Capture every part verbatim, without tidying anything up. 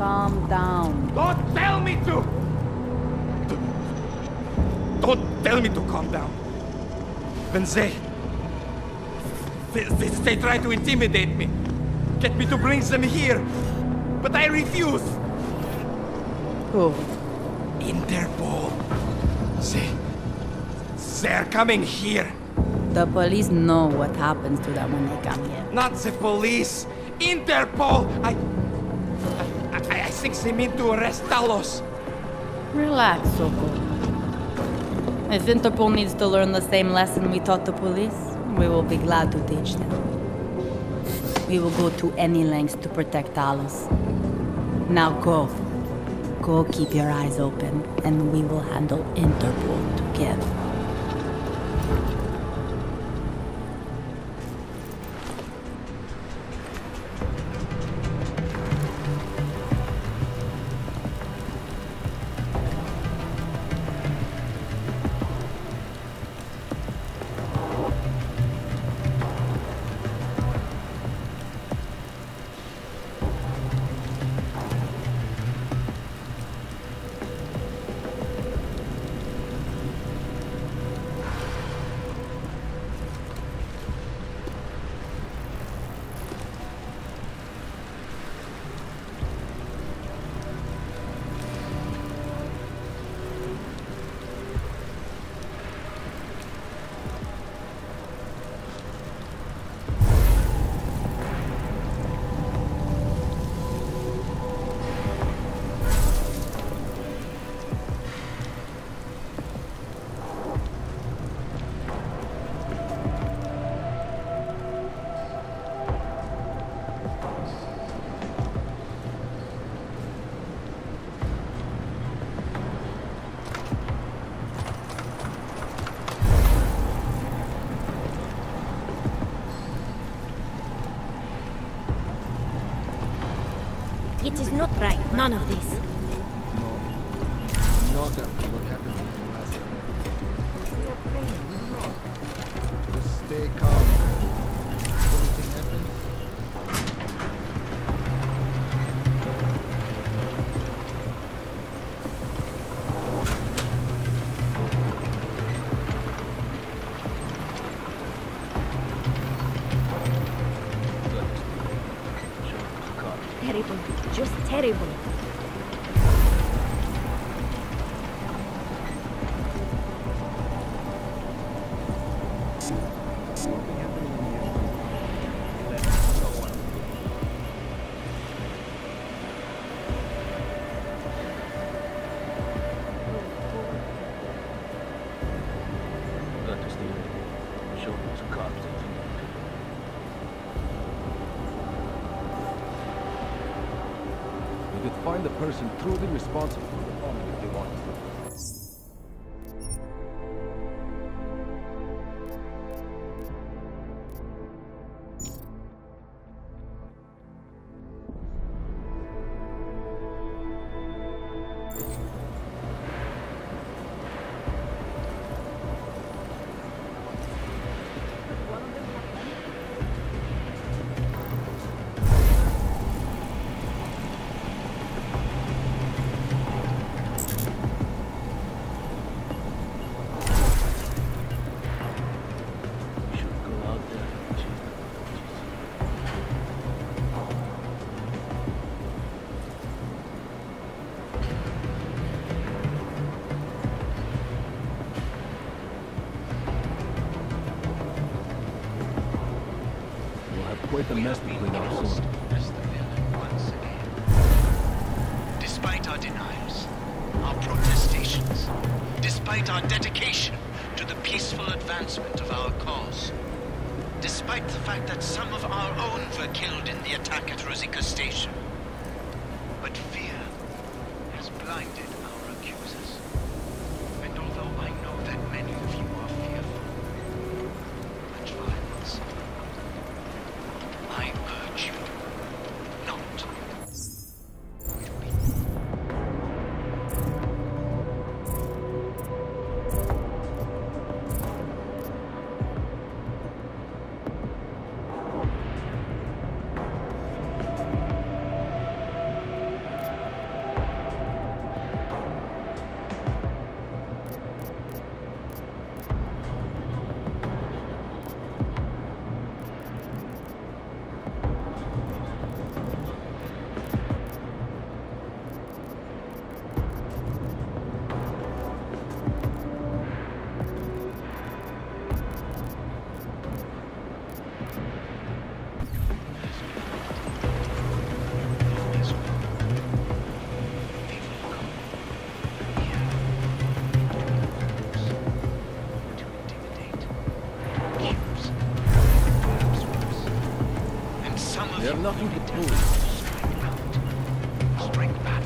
calm down. Don't tell me to! Don't tell me to calm down. When they... They, they, they try to intimidate me. Get me to bring them here. But I refuse. Who? Interpol. They... They're coming here. The police know what happens to them when they come here. Not the police. Interpol! I... I, I think they mean to arrest Talos. Relax, Soko. If Interpol needs to learn the same lesson we taught the police, we will be glad to teach them. We will go to any lengths to protect Talos. Now go. Go keep your eyes open, and we will handle Interpol together. It is not right, none of this. No. Not after what happened in the last time. We are praying, we know. Just stay calm. If anything happens, terrible, just terrible. we could find the person truly responsible for the bombing if they want to. Quite the mess between our swords. Once again. Despite our denials, our protestations, despite our dedication to the peaceful advancement of our cause, despite the fact that some of our own were killed in the attack at Rosika Station. But fear has blinded our accusers. And although I know that many of you are fearful of much violence, I urge you not to be. have nothing to prove. Strike out. Strike back.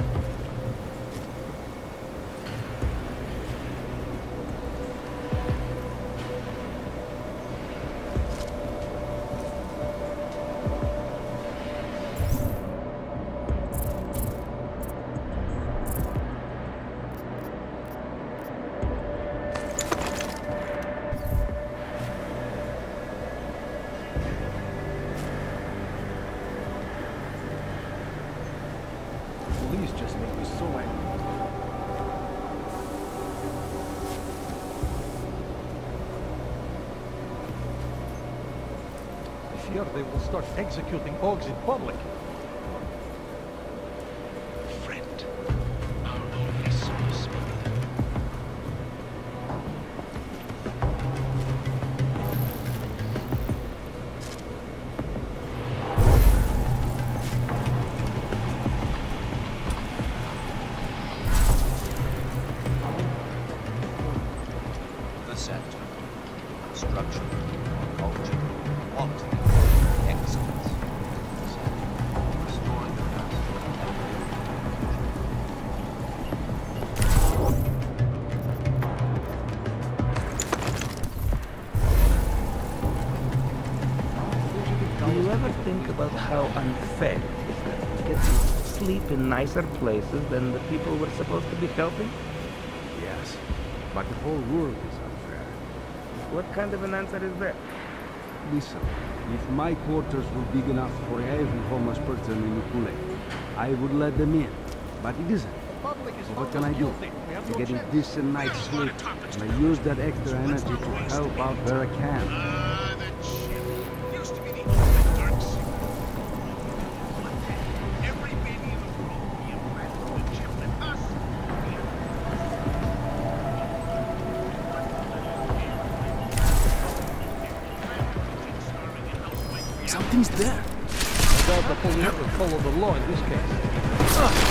Police just make me so angry. I fear they will start executing Augs in public. Friend. Our only source. The center. Structure. Culture. Quality. Excellence. Restoring the past. Do you ever think about how unfair it is that we get to sleep in nicer places than the people we're supposed to be helping? Yes, but the whole world is unfair. What kind of an answer is that? Listen, if my quarters were big enough for every homeless person in Ukule, I would let them in. But it isn't. So what can I do? I'm getting decent night's sleep, and I use that extra energy to help out where I can. Ah, the chip. Used to be the ultimate dark secret. What then? Every baby in the world will be implanted with a chip that us. Something's there. I doubt the police will follow the law in this case. Ugh.